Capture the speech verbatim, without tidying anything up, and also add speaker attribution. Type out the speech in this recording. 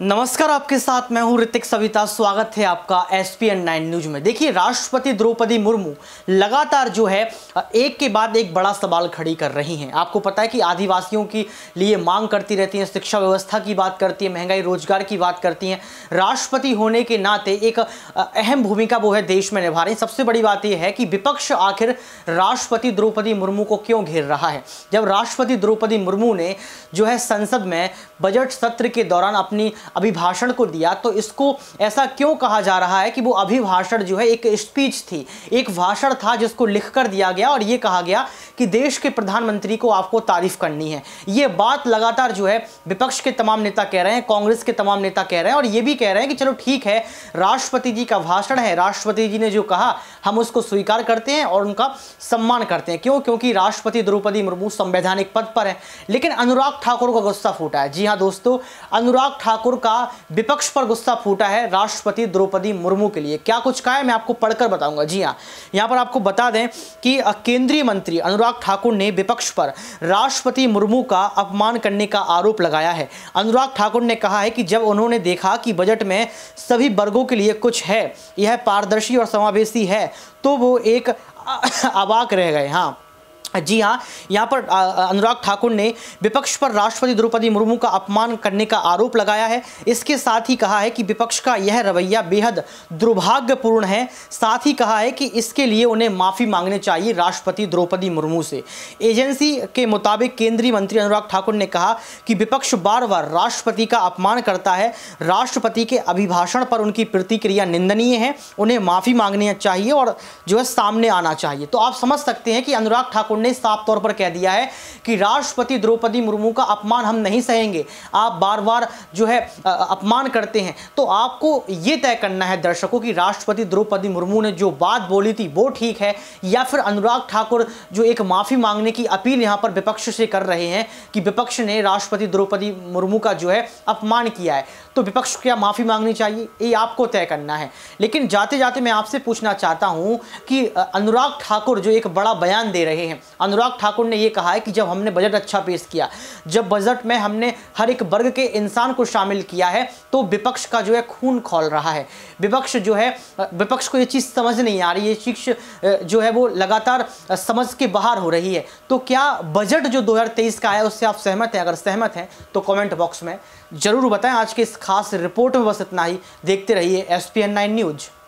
Speaker 1: नमस्कार, आपके साथ मैं हूं ऋतिक सविता। स्वागत है आपका S P N nine news में। देखिए, राष्ट्रपति द्रौपदी मुर्मू लगातार जो है एक के बाद एक बड़ा सवाल खड़ी कर रही हैं। आपको पता है कि आदिवासियों के लिए मांग करती रहती हैं, शिक्षा व्यवस्था की बात करती है, महंगाई रोजगार की बात करती हैं। राष्ट्रपति होने के नाते एक अहम भूमिका वो है देश में निभा रही हैं। सबसे बड़ी बात यह है कि विपक्ष आखिर राष्ट्रपति द्रौपदी मुर्मू को क्यों घेर रहा है। जब राष्ट्रपति द्रौपदी मुर्मू ने जो है संसद में बजट सत्र के दौरान अपनी अभिभाषण को दिया, तो इसको ऐसा क्यों कहा जा रहा है कि वो अभिभाषण जो है एक स्पीच थी, एक भाषण था जिसको लिखकर दिया गया और ये कहा गया कि देश के प्रधानमंत्री को आपको तारीफ करनी है। ये बात लगातार जो है विपक्ष के तमाम नेता कह रहे हैं, कांग्रेस के तमाम नेता कह रहे हैं और ये भी कह रहे हैं कि चलो ठीक है, राष्ट्रपति जी का भाषण है, राष्ट्रपति जी ने जो कहा हम उसको स्वीकार करते हैं और उनका सम्मान करते हैं। क्यों? क्योंकि राष्ट्रपति द्रौपदी मुर्मू संवैधानिक पद पर है। लेकिन अनुराग ठाकुर का गुस्सा फूटा है। जी हाँ दोस्तों, अनुराग ठाकुर का विपक्ष पर गुस्सा फूटा है राष्ट्रपति द्रौपदी मुर्मू के लिए। क्या कुछ कहा है मैं आपको पढ़कर बताऊंगा। जी हाँ, यहां पर आपको बता दें कि केंद्रीय मंत्री अनुराग ठाकुर ने विपक्ष पर राष्ट्रपति मुर्मू का अपमान करने का आरोप लगाया है। अनुराग ठाकुर ने कहा है कि जब उन्होंने देखा कि बजट में सभी वर्गों के लिए कुछ है, यह पारदर्शी और समावेशी है, तो वो एक अवाक रह गए। हाँ जी हाँ, यहाँ पर अनुराग ठाकुर ने विपक्ष पर राष्ट्रपति द्रौपदी मुर्मू का अपमान करने का आरोप लगाया है। इसके साथ ही कहा है कि विपक्ष का यह रवैया बेहद दुर्भाग्यपूर्ण है। साथ ही कहा है कि इसके लिए उन्हें माफ़ी मांगनी चाहिए राष्ट्रपति द्रौपदी मुर्मू से। एजेंसी के मुताबिक केंद्रीय मंत्री अनुराग ठाकुर ने कहा कि विपक्ष बार बार राष्ट्रपति का अपमान करता है। राष्ट्रपति के अभिभाषण पर उनकी प्रतिक्रिया निंदनीय है, उन्हें माफ़ी मांगनी चाहिए और जो है सामने आना चाहिए। तो आप समझ सकते हैं कि अनुराग ठाकुर ने साफ तौर पर कह दिया है कि राष्ट्रपति द्रौपदी मुर्मू का अपमान हम नहीं सहेंगे। आप बार बार जो है अपमान करते हैं, तो आपको यह तय करना है दर्शकों कि राष्ट्रपति द्रौपदी मुर्मू ने जो बात बोली थी वो ठीक है, या फिर अनुराग ठाकुर जो एक माफी मांगने की अपील यहां पर विपक्ष से कर रहे हैं कि विपक्ष ने राष्ट्रपति द्रौपदी मुर्मू का जो है अपमान किया है, तो विपक्ष को क्या माफी मांगनी चाहिए, ये आपको तय करना है। लेकिन जाते जाते मैं आपसे पूछना चाहता हूं कि अनुराग ठाकुर जो एक बड़ा बयान दे रहे हैं, अनुराग ठाकुर ने यह कहा है कि जब हमने बजट अच्छा पेश किया, जब बजट में हमने हर एक वर्ग के इंसान को शामिल किया है, तो विपक्ष का जो है खून खौल रहा है। विपक्ष जो है विपक्ष को ये चीज़ समझ नहीं आ रही, ये चीज जो है वो लगातार समझ के बाहर हो रही है। तो क्या बजट जो दो हज़ार तेईस का है उससे आप सहमत हैं? अगर सहमत हैं तो कमेंट बॉक्स में जरूर बताएं। आज के इस खास रिपोर्ट में बस इतना ही। देखते रहिए S P N nine news.